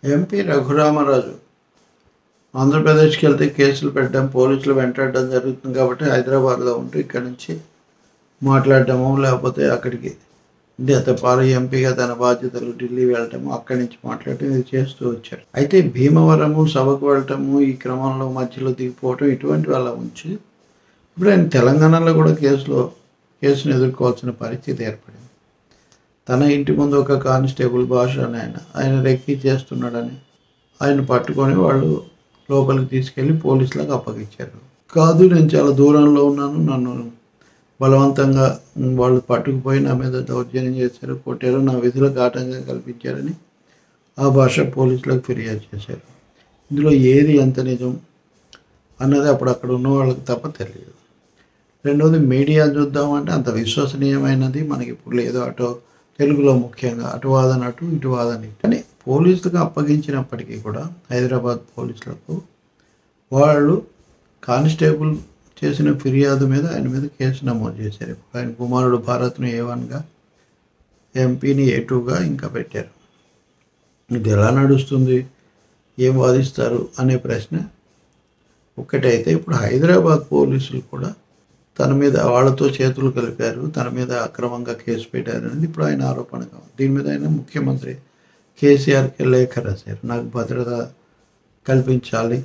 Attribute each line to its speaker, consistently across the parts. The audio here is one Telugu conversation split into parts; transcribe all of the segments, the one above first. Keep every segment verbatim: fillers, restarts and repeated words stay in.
Speaker 1: ఎంపీ రఘురామరాజు ఆంధ్రప్రదేశ్కి వెళ్తే కేసులు పెట్టడం, పోలీసులు వెంటాడడం జరుగుతుంది కాబట్టి హైదరాబాద్లో ఉంటూ ఇక్కడి నుంచి మాట్లాడటము, లేకపోతే అక్కడికి అంటే పాలు ఎంపీగా తన బాధ్యతలు ఢిల్లీ వెళ్ళటము, అక్కడి నుంచి మాట్లాడటం ఇది చేస్తూ వచ్చారు. అయితే భీమవరము సభకు వెళ్ళటము, ఈ క్రమంలో మధ్యలో దిగిపోవటం ఇటువంటి వాళ్ళ ఉంచి ఇప్పుడు ఆయన తెలంగాణలో కూడా కేసులో కేసును ఎదుర్కోవాల్సిన పరిస్థితి ఏర్పడింది. తన ఇంటి ముందు ఒక కానిస్టేబుల్ భాష అని ఆయన ఆయన రెక్కి చేస్తున్నాడని ఆయన పట్టుకొని వాళ్ళు లోపలికి తీసుకెళ్ళి పోలీసులకు అప్పగించారు. కాదు, నేను చాలా దూరంలో ఉన్నాను, నన్ను బలవంతంగా వాళ్ళు పట్టుకుపోయి నా మీద దౌర్జన్యం చేశారు, కొట్టారు, నా విధులకు ఆటంకం కల్పించారని ఆ భాష పోలీసులకు ఫిర్యాదు చేశారు. ఇందులో ఏది ఎంత నిజం అన్నది అప్పుడు అక్కడ ఉన్న వాళ్ళకి తప్ప తెలియదు. రెండవది, మీడియా చూద్దామంటే అంత విశ్వసనీయమైనది మనకి ఇప్పుడు లేదు. అటు తెలుగులో ముఖ్యంగా అటు వాదన అటు ఇటు వాదన. కానీ పోలీసులకు అప్పగించినప్పటికీ కూడా హైదరాబాద్ పోలీసులకు వాళ్ళు కానిస్టేబుల్ చేసిన ఫిర్యాదు మీద ఆయన మీద కేసు నమోదు చేశారు. ఇప్పుడు ఆయన కుమారుడు భారత్ను ఏ వన్గా, ఎంపీని ఏ టూగా ఇంకా పెట్టారు. ఇది ఎలా నడుస్తుంది, ఏం వాదిస్తారు అనే ప్రశ్న ఒక్కటైతే, ఇప్పుడు హైదరాబాద్ పోలీసులు కూడా తన మీద వాళ్ళతో చేతులు కలిపారు, తన మీద అక్రమంగా కేసు పెట్టారు అనేది ఇప్పుడు ఆయన ఆరోపణ కావాలి. దీని మీద ఆయన ముఖ్యమంత్రి కేసీఆర్కి లేఖ రాశారు, నాకు భద్రత కల్పించాలి,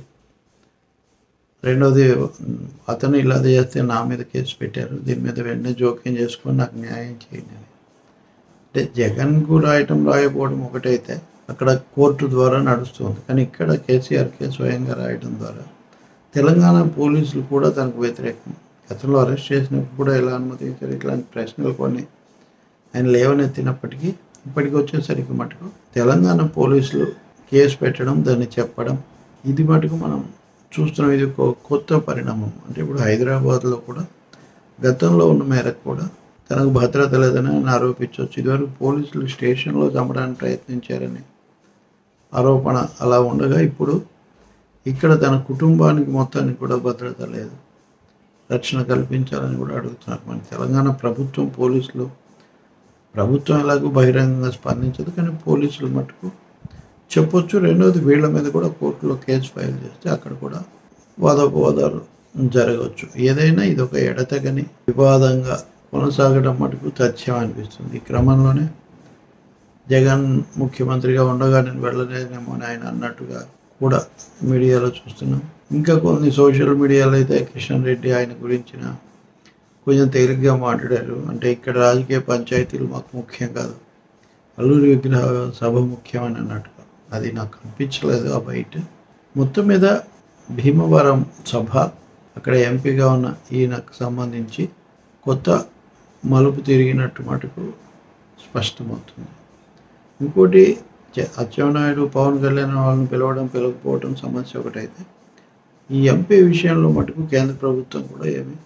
Speaker 1: రెండోది అతను ఇలా చేస్తే నా మీద కేసు పెట్టారు, దీని మీద వెంటనే జోక్యం చేసుకొని నాకు న్యాయం చేయండి అని. అంటే జగన్కు రాయటం రాయకపోవడం ఒకటైతే అక్కడ కోర్టు ద్వారా నడుస్తుంది, కానీ ఇక్కడ కేసీఆర్కే స్వయంగా రాయడం ద్వారా తెలంగాణ పోలీసులు కూడా తనకు వ్యతిరేకం. గతంలో అరెస్ట్ చేసినప్పుడు కూడా ఎలా అనుమతించారు, ఇట్లాంటి ప్రశ్నలు కొన్ని ఆయన లేవనెత్తినప్పటికీ ఇప్పటికి వచ్చేసరికి మటుకు తెలంగాణ పోలీసులు కేసు పెట్టడం, దాన్ని చెప్పడం, ఇది మటుకు మనం చూస్తున్నాం. ఇది ఒక కొత్త పరిణామం. అంటే ఇప్పుడు హైదరాబాద్లో కూడా గతంలో ఉన్న మేరకు కూడా తనకు భద్రత లేదని ఆయన ఆరోపించవచ్చు. ఇదివరకు పోలీసులు స్టేషన్లో చంపడానికి ప్రయత్నించారని ఆరోపణ అలా ఉండగా ఇప్పుడు ఇక్కడ తన కుటుంబానికి మొత్తానికి కూడా భద్రత లేదు, రక్షణ కల్పించాలని కూడా అడుగుతున్నారు. మన తెలంగాణ ప్రభుత్వం పోలీసులు ప్రభుత్వం ఎలాగో బహిరంగంగా స్పందించదు, కానీ పోలీసులు మటుకు చెప్పొచ్చు. రెండవది, వీళ్ళ మీద కూడా కోర్టులో కేసు ఫైల్ చేస్తే అక్కడ కూడా వాదోపవాదాలు జరగవచ్చు. ఏదైనా ఇది ఒక ఎడతెగని వివాదంగా కొనసాగడం మటుకు తథ్యం అనిపిస్తుంది. ఈ క్రమంలోనే జగన్ ముఖ్యమంత్రిగా ఉండగా నేను వెళ్ళలేనేమో అని ఆయన అన్నట్టుగా కూడా మీడియాలో చూస్తున్నాం. ఇంకా కొన్ని సోషల్ మీడియాలో అయితే కిషన్ రెడ్డి ఆయన గురించిన కొంచెం తేలిగ్గా మాట్లాడారు. అంటే ఇక్కడ రాజకీయ పంచాయతీలు మాకు ముఖ్యం కాదు, అల్లూరి విగ్రహ సభ ముఖ్యమని అన్నట్టుగా. అది నాకు అనిపించలేదు ఆ బయట. మొత్తం మీద భీమవరం సభ, అక్కడ ఎంపీగా ఉన్న ఈయనకు సంబంధించి కొత్త మలుపు తిరిగినట్టు మటుకు స్పష్టమవుతుంది. ఇంకోటి, అచ్చెన్నాయుడు పవన్ కళ్యాణ్ వాళ్ళని పిలవడం పిలవకపోవడం సమస్య ఒకటైతే, ఈ ఎంపీ విషయంలో మటుకు కేంద్ర ప్రభుత్వం కూడా ఏమి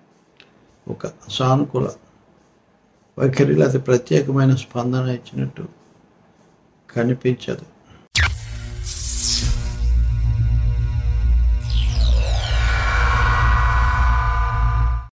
Speaker 1: ఒక సానుకూల వైఖరి లేదా ప్రత్యేకమైన స్పందన ఇచ్చినట్టు కనిపించదు.